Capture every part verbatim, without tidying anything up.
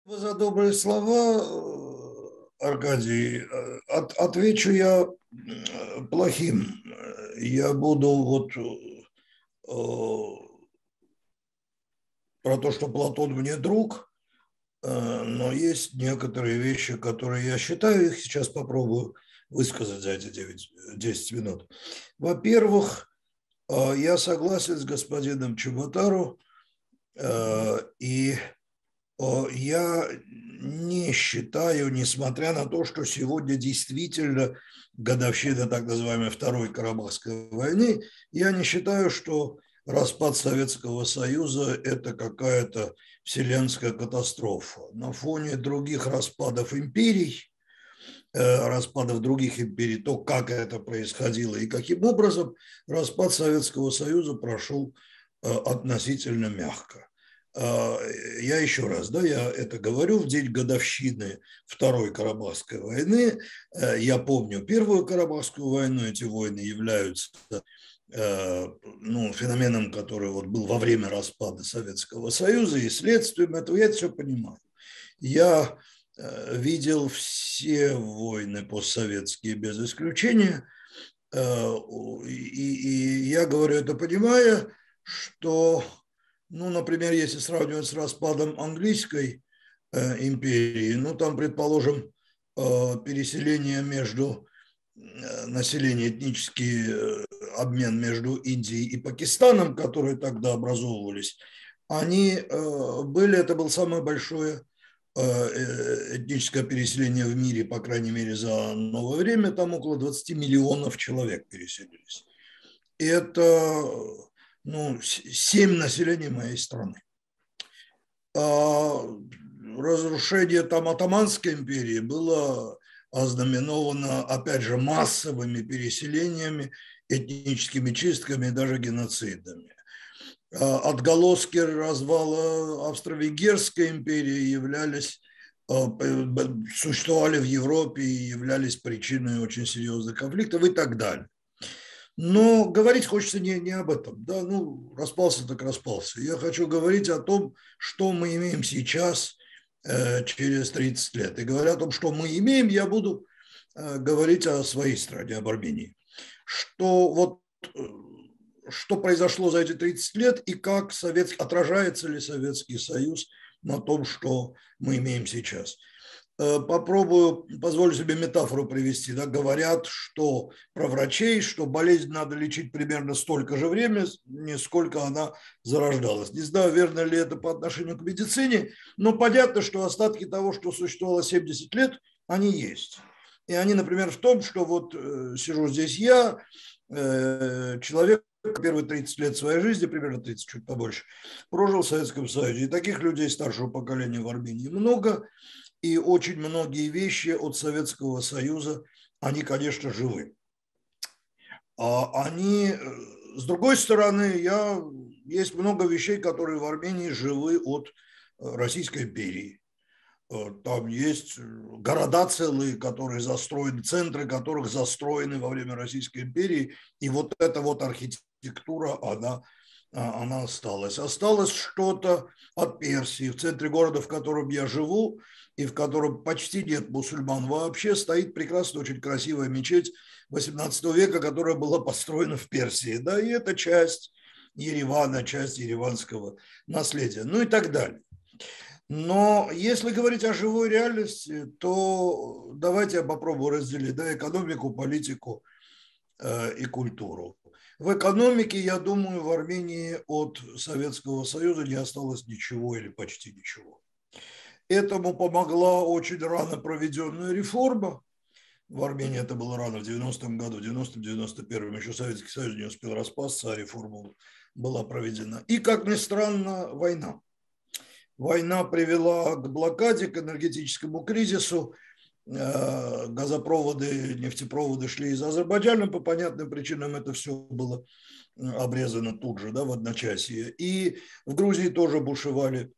За добрые слова, Аркадий. От, отвечу я плохим. Я буду вот э, про то, что Платон мне друг, э, но есть некоторые вещи, которые я считаю, их сейчас попробую высказать за эти девять, десять минут. Во-первых, э, я согласен с господином Чеботару, э, и я не считаю, несмотря на то, что сегодня действительно годовщина так называемой Второй Карабахской войны, я не считаю, что распад Советского Союза – это какая-то вселенская катастрофа. На фоне других распадов империй, распадов других империй, то, как это происходило и каким образом, распад Советского Союза прошел относительно мягко. Я еще раз, да, я это говорю, в день годовщины Второй Карабахской войны. Я помню Первую Карабахскую войну, эти войны являются ну, феноменом, который вот был во время распада Советского Союза и следствием этого, я это все понимаю. Я видел все войны постсоветские без исключения, и, и я говорю это понимая, что... Ну, например, если сравнивать с распадом английской э, империи, ну, там, предположим, э, переселение между э, населением, этнический э, обмен между Индией и Пакистаном, которые тогда образовывались, они э, были, это было самое большое э, этническое переселение в мире, по крайней мере, за новое время, там около двадцати миллионов человек переселились. И это... ну, семь населения моей страны. А разрушение там Отtomанской империи было ознаменовано, опять же, массовыми переселениями, этническими чистками и даже геноцидами. Отголоски развала Австро-Венгерской империи являлись, существовали в Европе и являлись причиной очень серьезных конфликтов и так далее. Но говорить хочется не, не об этом. Да? Ну, распался так распался. Я хочу говорить о том, что мы имеем сейчас э, через тридцать лет. И говоря о том, что мы имеем, я буду э, говорить о своей стране, об Армении. Что, вот, э, что произошло за эти тридцать лет и как Совет, отражается ли Советский Союз на том, что мы имеем сейчас. Попробую, позволю себе метафору привести. Да, говорят, что про врачей, что болезнь надо лечить примерно столько же времени, сколько она зарождалась. Не знаю, верно ли это по отношению к медицине, но понятно, что остатки того, что существовало семьдесят лет, они есть. И они, например, в том, что вот э, сижу здесь я, э, человек, первые тридцать лет своей жизни, примерно тридцать, чуть побольше, прожил в Советском Союзе. И таких людей старшего поколения в Армении много. И очень многие вещи от Советского Союза, они, конечно, живы. А они, с другой стороны, я, есть много вещей, которые в Армении живы от Российской империи. Там есть города целые, которые застроены, центры которых застроены во время Российской империи. И вот эта вот архитектура, она, она осталась. Осталось что-то от Персии. В центре города, в котором я живу, и в котором почти нет мусульман вообще, стоит прекрасная, очень красивая мечеть восемнадцатого века, которая была построена в Персии. Да, и это часть Еревана, часть ереванского наследия, ну и так далее. Но если говорить о живой реальности, то давайте я попробую разделить, да, экономику, политику э, и культуру. В экономике, я думаю, в Армении от Советского Союза не осталось ничего или почти ничего. Этому помогла очень рано проведенная реформа. В Армении это было рано, в девяностом году, в девяностом девяносто первом еще Советский Союз не успел распасться, а реформа была проведена. И, как ни странно, война. Война привела к блокаде, к энергетическому кризису. Газопроводы, нефтепроводы шли из Азербайджана. По понятным причинам это все было обрезано тут же, да, в одночасье. И в Грузии тоже бушевали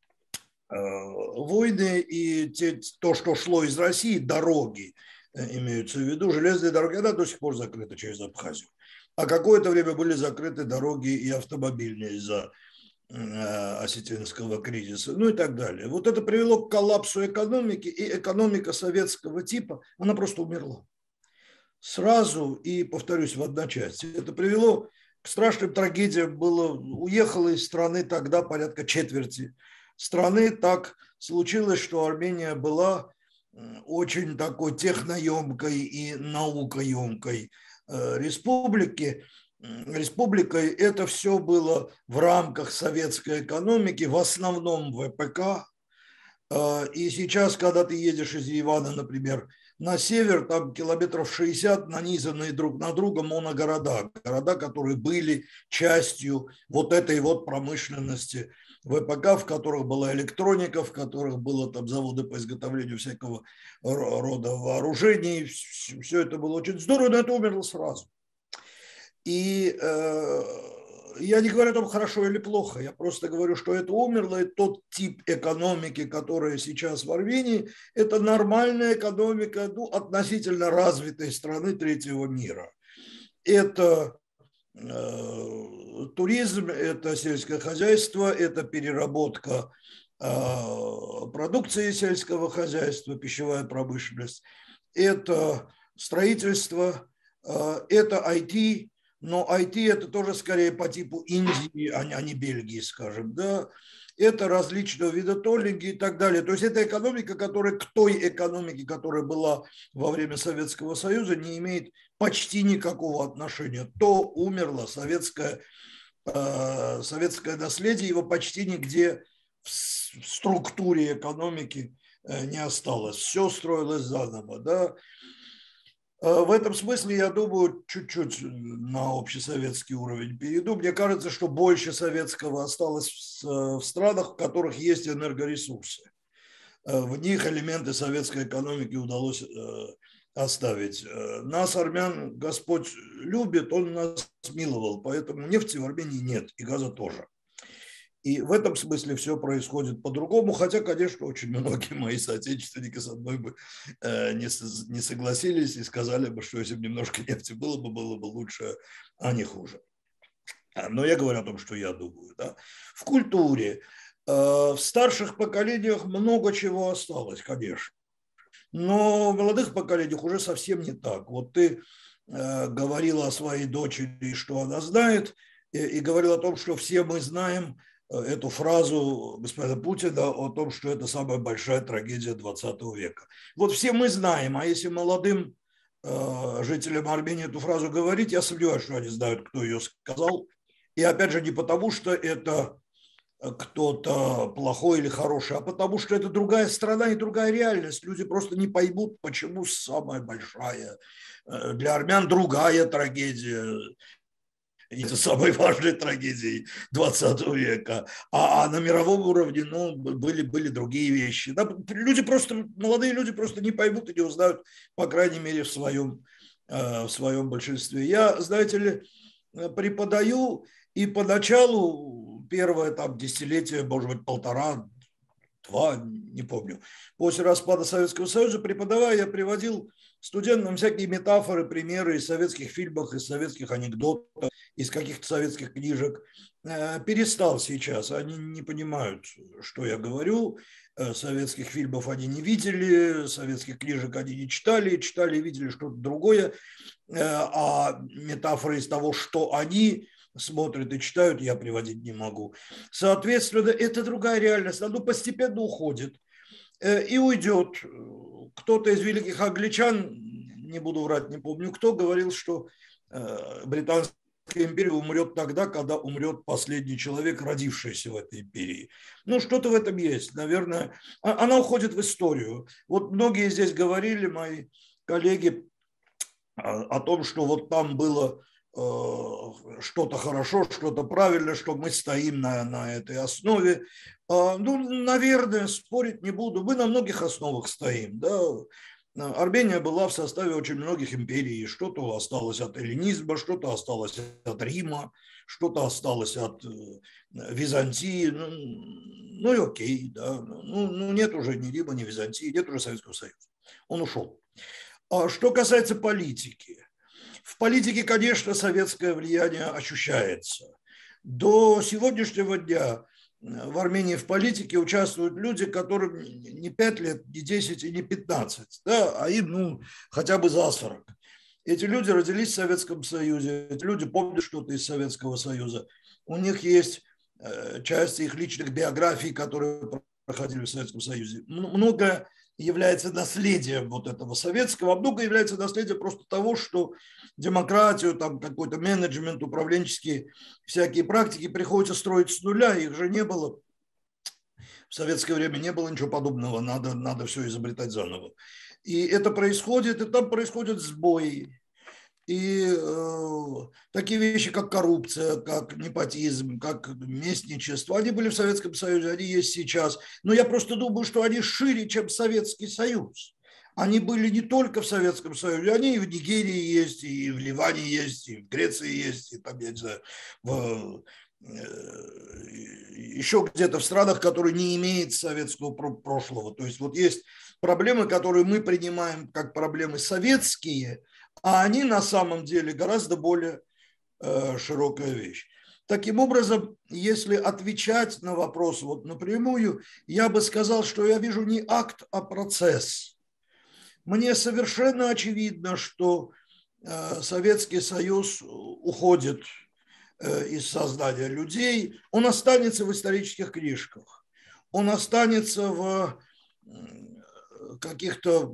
войны, и те, то, что шло из России, дороги, имеются в виду, железные дороги, она до сих пор закрыта через Абхазию. А какое-то время были закрыты дороги и автомобильные из-за осетинского кризиса, ну и так далее. Вот это привело к коллапсу экономики, и экономика советского типа, она просто умерла. Сразу и, повторюсь, в одночасье. Это привело к страшным трагедиям. Было, уехало из страны тогда порядка четверти страны. Так случилось, что Армения была очень такой техноемкой и наукоемкой республики. Республикой это все было в рамках советской экономики, в основном вэ пэ ка. И сейчас, когда ты едешь из Еревана, например, на север, там километров шестьдесят нанизанные друг на друга моногорода, города, которые были частью вот этой вот промышленности вэ пэ ка, в которых была электроника, в которых было там заводы по изготовлению всякого рода вооружений. Все это было очень здорово, но это умерло сразу. И э, я не говорю о том, хорошо или плохо, я просто говорю, что это умерло, и тот тип экономики, которая сейчас в Армении, это нормальная экономика, ну, относительно развитой страны третьего мира. Это э, туризм, это сельское хозяйство, это переработка э, продукции сельского хозяйства, пищевая промышленность, это строительство, э, это ай ти. Но ай ти это тоже скорее по типу Индии, а не Бельгии, скажем, да. Это различного вида толлинги и так далее. То есть это экономика, которая к той экономике, которая была во время Советского Союза, не имеет почти никакого отношения. То умерло советское, э, советское наследие, его почти нигде в структуре экономики не осталось. Все строилось заново, да. В этом смысле, я думаю, чуть-чуть на общесоветский уровень перейду. Мне кажется, что больше советского осталось в странах, в которых есть энергоресурсы. В них элементы советской экономики удалось оставить. Нас, армян, Господь любит, Он нас миловал, поэтому нефти в Армении нет, и газа тоже. И в этом смысле все происходит по-другому, хотя, конечно, очень многие мои соотечественники со мной бы не согласились и сказали бы, что если бы немножко нефти было бы, было бы лучше, а не хуже. Но я говорю о том, что я думаю. Да? В культуре, в старших поколениях много чего осталось, конечно. Но в молодых поколениях уже совсем не так. Вот ты говорила о своей дочери, что она знает, и говорила о том, что все мы знаем эту фразу господина Путина о том, что это самая большая трагедия двадцатого века. Вот все мы знаем, а если молодым э, жителям Армении эту фразу говорить, я сомневаюсь, что они знают, кто ее сказал. И опять же не потому, что это кто-то плохой или хороший, а потому что это другая страна и другая реальность. Люди просто не поймут, почему самая большая, для армян другая трагедия, это самой важной трагедией двадцатого века. А, а на мировом уровне ну, были, были другие вещи. Да, люди просто, молодые люди просто не поймут и не узнают, по крайней мере, в своем, в своем большинстве. Я, знаете ли, преподаю, и поначалу первое там десятилетие, может быть, полтора, два, не помню, после распада Советского Союза преподавая, я приводил студентам всякие метафоры, примеры из советских фильмов, из советских анекдотов, из каких-то советских книжек. Перестал сейчас, они не понимают, что я говорю. Советских фильмов они не видели, советских книжек они не читали, читали и видели что-то другое. А метафоры из того, что они смотрят и читают, я приводить не могу. Соответственно, это другая реальность, она постепенно уходит и уйдет. Кто-то из великих англичан, не буду врать, не помню кто, говорил, что британская империя умрет тогда, когда умрет последний человек, родившийся в этой империи. Ну, что-то в этом есть, наверное. Она уходит в историю. Вот многие здесь говорили, мои коллеги, о том, что вот там было что-то хорошо, что-то правильно, что мы стоим на, на этой основе. Ну, наверное, спорить не буду. Мы на многих основах стоим. Да? Армения была в составе очень многих империй. Что-то осталось от эллинизма, что-то осталось от Рима, что-то осталось от Византии. Ну, ну и окей. Да? Ну, ну, нет уже ни Рима, ни Византии, нет уже Советского Союза. Он ушел. А что касается политики. В политике, конечно, советское влияние ощущается. До сегодняшнего дня в Армении в политике участвуют люди, которым не пять лет, не десять и не пятнадцать, да, а им ну, хотя бы за сорок. Эти люди родились в Советском Союзе, эти люди помнят что-то из Советского Союза. У них есть часть их личных биографий, которые проходили в Советском Союзе. Многое является наследием вот этого советского, а много является наследием просто того, что демократию, там какой-то менеджмент, управленческие всякие практики приходится строить с нуля, их же не было. В советское время не было ничего подобного, надо, надо все изобретать заново. И это происходит, и там происходят сбои. И э, такие вещи, как коррупция, как непотизм, как местничество, они были в Советском Союзе, они есть сейчас. Но я просто думаю, что они шире, чем Советский Союз. Они были не только в Советском Союзе, они и в Нигерии есть, и в Ливане есть, и в Греции есть, и там, я не знаю, в, э, еще где-то в странах, которые не имеют советского прошлого. То есть вот есть проблемы, которые мы принимаем как проблемы советские, а они на самом деле гораздо более э, широкая вещь. Таким образом, если отвечать на вопрос вот напрямую, я бы сказал, что я вижу не акт, а процесс. Мне совершенно очевидно, что э, Советский Союз уходит э, из сознания людей, он останется в исторических книжках, он останется в каких-то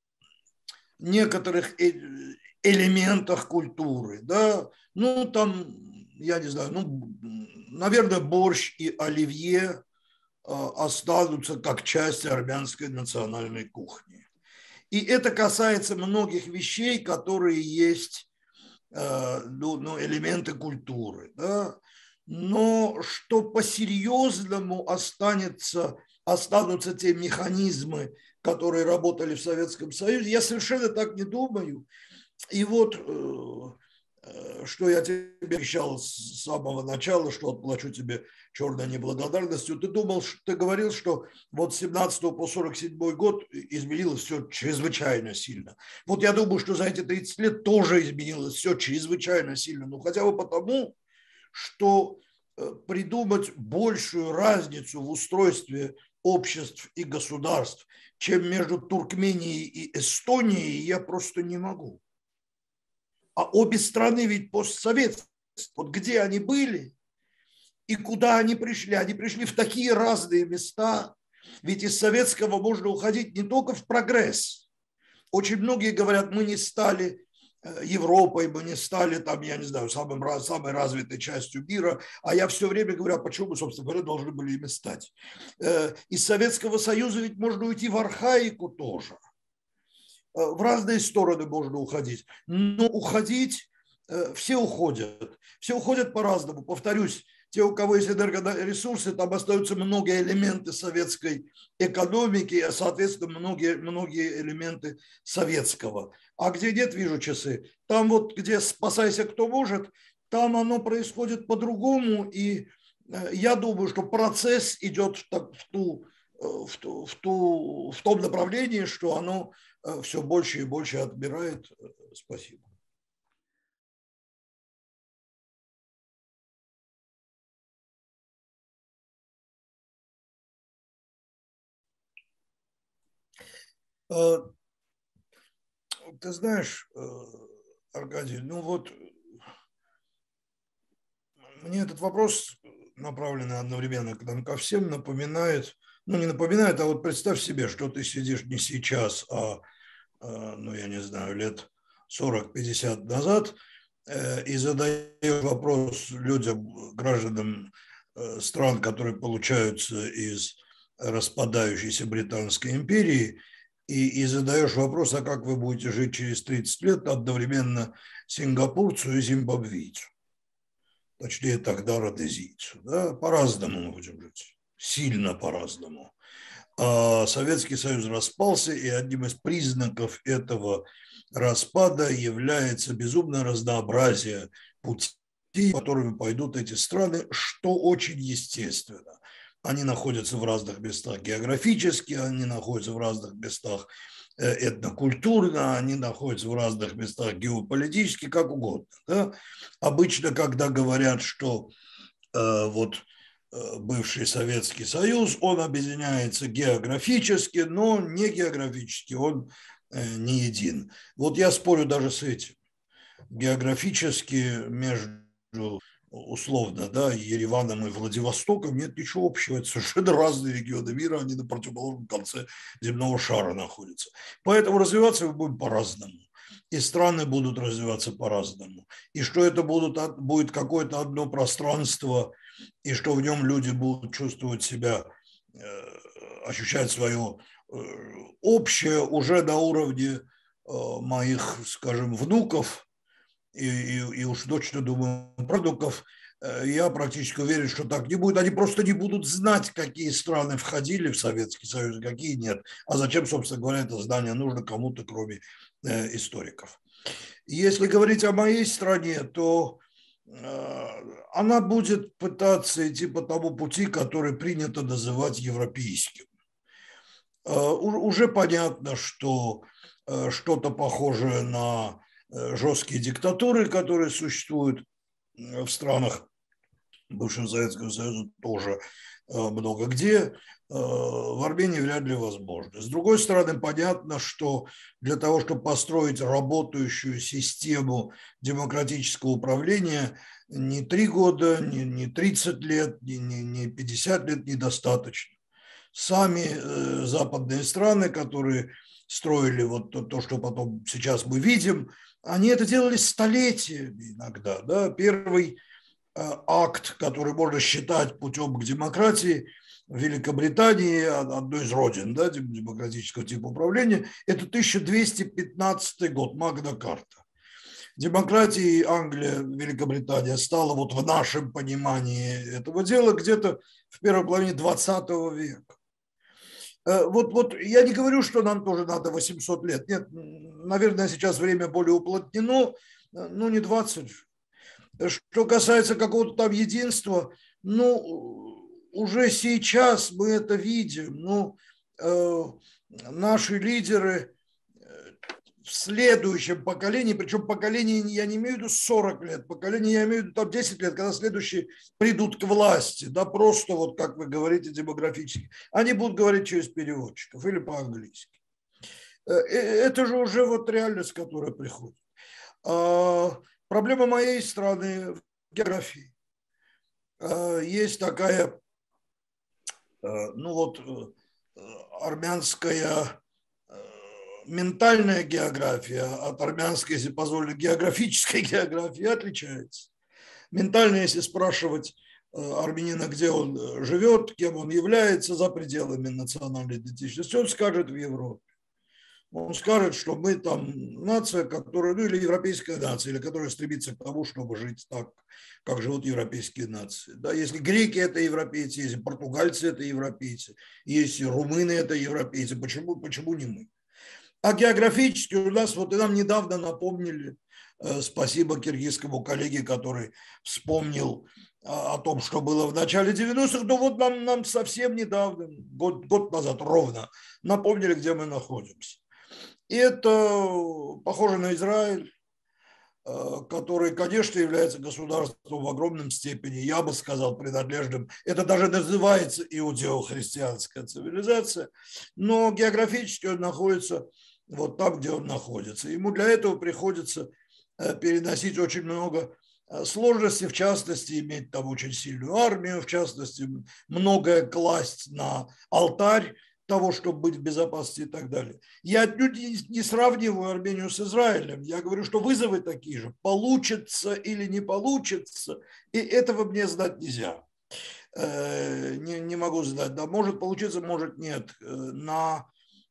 некоторых элементах культуры, да, ну там, я не знаю, ну, наверное, борщ и оливье останутся как часть армянской национальной кухни. И это касается многих вещей, которые есть, ну, ну, элементы культуры, да, но что по-серьезному останется, останутся те механизмы, которые работали в Советском Союзе, я совершенно так не думаю. И вот, что я тебе обещал с самого начала, что отплачу тебе черной неблагодарностью. Ты думал, ты говорил, что вот с семнадцатого по сорок седьмой год изменилось все чрезвычайно сильно. Вот я думаю, что за эти тридцать лет тоже изменилось все чрезвычайно сильно. Ну, хотя бы потому, что придумать большую разницу в устройстве обществ и государств, чем между Туркменией и Эстонией, я просто не могу. А обе страны ведь постсоветские. Вот где они были и куда они пришли? Они пришли в такие разные места. Ведь из советского можно уходить не только в прогресс. Очень многие говорят, мы не стали Европой, мы не стали там, я не знаю, самым, самой развитой частью мира, а я все время говорю, а почему мы, собственно говоря, должны были ими стать? Из Советского Союза ведь можно уйти в архаику тоже. В разные стороны можно уходить, но уходить все уходят, все уходят по-разному. Повторюсь, те, у кого есть энергоресурсы, там остаются многие элементы советской экономики, а, соответственно, многие, многие элементы советского. А где нет, вижу часы, там вот, где спасайся, кто может, там оно происходит по-другому, и я думаю, что процесс идет в, ту, в, ту, в, ту, в том направлении, что оно все больше и больше отбирает. Спасибо. Ты знаешь, Аркадий, ну вот мне этот вопрос, направленный одновременно к нам ко всем, напоминает, ну не напоминает, а вот представь себе, что ты сидишь не сейчас, а, ну я не знаю, лет сорок-пятьдесят назад и задаешь вопрос людям, гражданам стран, которые получаются из распадающейся Британской империи, и, и задаешь вопрос, а как вы будете жить через тридцать лет одновременно сингапурцу и зимбабвийцу, точнее тогда родезийцу, да? По-разному мы будем жить, сильно по-разному. А Советский Союз распался, и одним из признаков этого распада является безумное разнообразие путей, которыми пойдут эти страны, что очень естественно. Они находятся в разных местах географически, они находятся в разных местах этнокультурно, они находятся в разных местах геополитически, как угодно. Да? Обычно, когда говорят, что вот бывший Советский Союз, он объединяется географически, но не географически, он не един. Вот я спорю даже с этим. Географически между, условно, да, Ереваном и Владивостоком нет ничего общего. Это совершенно разные регионы мира, они на противоположном конце земного шара находятся. Поэтому развиваться мы будем по-разному. И страны будут развиваться по-разному. И что это будут, будет какое-то одно пространство, и что в нем люди будут чувствовать себя, ощущать свое общее уже на уровне моих, скажем, внуков, и, и, и уж точно думаю, продуктов, я практически уверен, что так не будет. Они просто не будут знать, какие страны входили в Советский Союз, какие нет. А зачем, собственно говоря, это знание нужно кому-то, кроме э, историков. Если говорить о моей стране, то э, она будет пытаться идти по тому пути, который принято называть европейским. Э, уже понятно, что э, что-то похожее на жесткие диктатуры, которые существуют в странах бывшего Советского Союза, тоже много где, в Армении вряд ли возможно. С другой стороны, понятно, что для того, чтобы построить работающую систему демократического управления, не три года, не тридцать лет, не пятьдесят лет недостаточно. Сами западные страны, которые строили вот то, то, что потом сейчас мы видим, они это делали столетиями иногда. Да? Первый акт, который можно считать путем к демократии в Великобритании, одной из родин, да, демократического типа управления, это тысяча двести пятнадцатый год, Магна Карта. Демократией Англия, Великобритания стала вот в нашем понимании этого дела где-то в первой половине двадцатого века. Вот, вот я не говорю, что нам тоже надо восемьсот лет. Нет, наверное, сейчас время более уплотнено, ну не двадцать. Что касается какого-то там единства, ну, уже сейчас мы это видим. Ну, э, наши лидеры в следующем поколении, причем поколение я не имею в виду сорок лет, поколение я имею в виду там десять лет, когда следующие придут к власти, да, просто вот как вы говорите демографически, они будут говорить через переводчиков или по-английски. Это же уже вот реальность, которая приходит. Проблема моей страны в географии. Есть такая, ну вот, армянская ментальная география от армянской, если позволить, географической географии отличается. Ментально, если спрашивать армянина, где он живет, кем он является за пределами национальной идентичности, он скажет в Европе. Он скажет, что мы там нация, которая, ну или европейская нация, или которая стремится к тому, чтобы жить так, как живут европейские нации. Да, если греки – это европейцы, если португальцы – это европейцы, если румыны – это европейцы, почему, почему не мы? А географически у нас, вот и нам недавно напомнили, спасибо киргизскому коллеге, который вспомнил о том, что было в начале девяностых, но вот нам, нам совсем недавно, год, год назад ровно, напомнили, где мы находимся. И это похоже на Израиль, который, конечно, является государством в огромном степени, я бы сказал, принадлежным. Это даже называется иудео-христианская цивилизация, но географически он находится вот там, где он находится. Ему для этого приходится переносить очень много сложностей, в частности, иметь там очень сильную армию, в частности, многое класть на алтарь того, чтобы быть в безопасности и так далее. Я отнюдь не сравниваю Армению с Израилем. Я говорю, что вызовы такие же. Получится или не получится, и этого мне знать нельзя. Не, не могу знать. Да, может получиться, может нет. На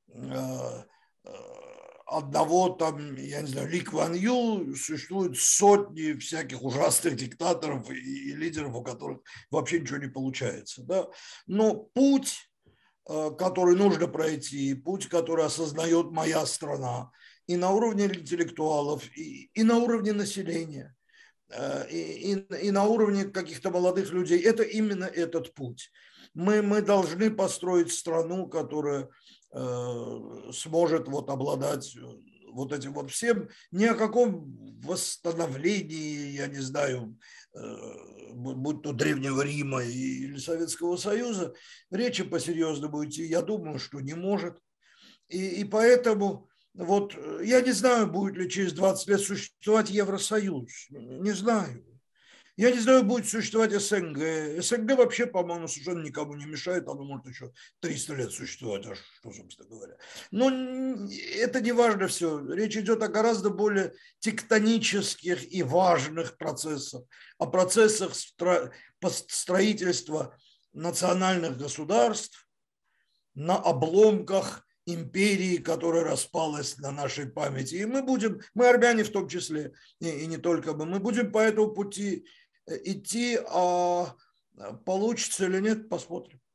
одного там, я не знаю, Ли Куан Ю существуют сотни всяких ужасных диктаторов и лидеров, у которых вообще ничего не получается. Да? Но путь, который нужно пройти, путь, который осознает моя страна и на уровне интеллектуалов, и, и на уровне населения, и, и, и на уровне каких-то молодых людей, это именно этот путь. Мы, мы должны построить страну, которая э, сможет вот обладать вот этим вот всем, ни о каком восстановлении, я не знаю, будь то Древнего Рима или Советского Союза, речи по-серьезному идти, я думаю, что не может. И, и поэтому вот я не знаю, будет ли через двадцать лет существовать Евросоюз, не знаю. Я не знаю, будет существовать СНГ. СНГ вообще, по-моему, совершенно никому не мешает, оно может еще триста лет существовать, а что, собственно говоря. Но это не важно все. Речь идет о гораздо более тектонических и важных процессах, о процессах строительства национальных государств на обломках империи, которая распалась на нашей памяти. И мы будем, мы армяне в том числе, и, и не только мы, мы будем по этому пути идти, а получится или нет, посмотрим.